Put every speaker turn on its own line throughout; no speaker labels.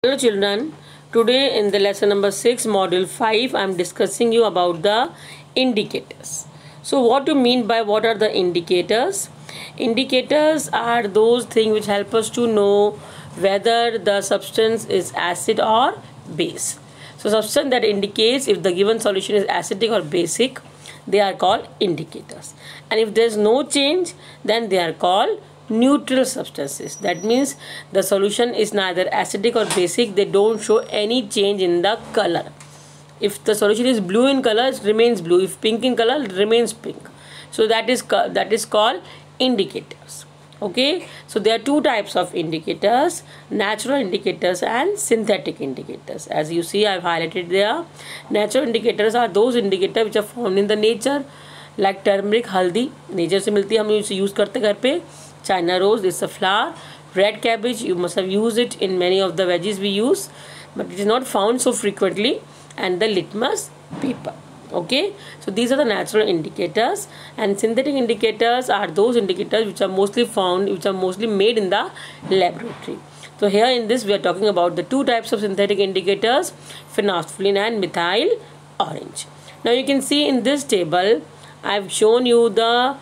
Hello children, today in the lesson number 6 module 5 I am discussing you about the indicators. So what do you mean by what are the indicators? Indicators are those things which help us to know whether the substance is acid or base. So substance that indicates if the given solution is acidic or basic, they are called indicators. And if there is no change, then they are called neutral substances. That means the solution is neither acidic or basic. They don't show any change in the color. If the solution is blue in color, it remains blue. If pink in color, it remains pink. So that is called indicators. Okay, so there are two types of indicators: natural indicators and synthetic indicators. As you see, I have highlighted there. Natural indicators are those indicators which are found in the nature, like turmeric, haldi, nature से मिलती है, हम इसे use करते घर पे. China rose is a flower. Red cabbage, you must have used it in many of the veggies we use, but it is not found so frequently. And the litmus paper. Okay, so these are the natural indicators, and synthetic indicators are those indicators which are mostly found, which are mostly made in the laboratory. So here in this we are talking about the two types of synthetic indicators, phenolphthalein and methyl orange. Now you can see in this table I have shown you the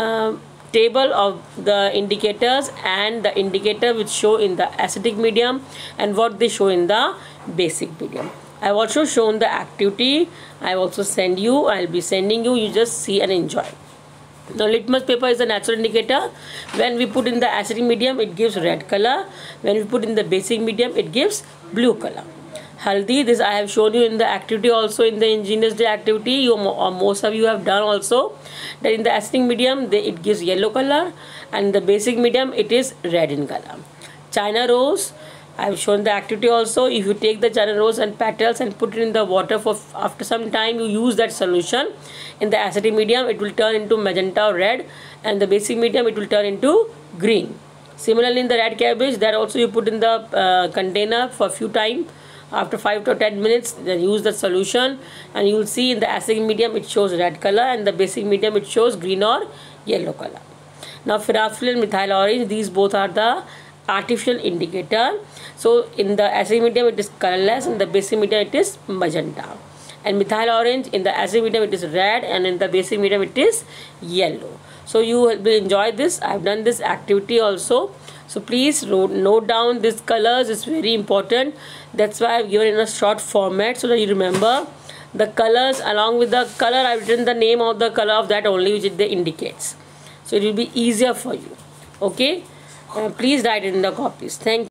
table of the indicators and the indicator which show in the acidic medium and what they show in the basic medium. I have also shown the activity. I have also send you. I will be sending you. You just see and enjoy. Now litmus paper is a natural indicator. When we put in the acidic medium, it gives red color. When we put in the basic medium, it gives blue color. Haldi, this I have shown you in the activity, also in the Engineers Day activity. Most of you have done also that in the acidic medium it gives yellow color, and in the basic medium it is red in color. China rose, I have shown the activity also. If you take the China rose and petals and put it in the water for after some time, you use that solution in the acidic medium, it will turn into magenta or red, and the basic medium it will turn into green. Similarly in the red cabbage, that also you put in the container for a few time. After 5 to 10 minutes, then use the solution, and you will see in the acidic medium it shows red color, and the basic medium it shows green or yellow color. Now phenolphthalein and methyl orange, these both are the artificial indicator. So in the acidic medium it is colorless, in the basic medium it is magenta, and methyl orange in the acidic medium it is red, and in the basic medium it is yellow. So you will enjoy this. I have done this activity also. So please note down these colors. It's very important. That's why I've given in a short format so that you remember the colors. Along with the color, I've written the name of the color of that only which it indicates. So it will be easier for you. Okay. Please write it in the copies. Thank you.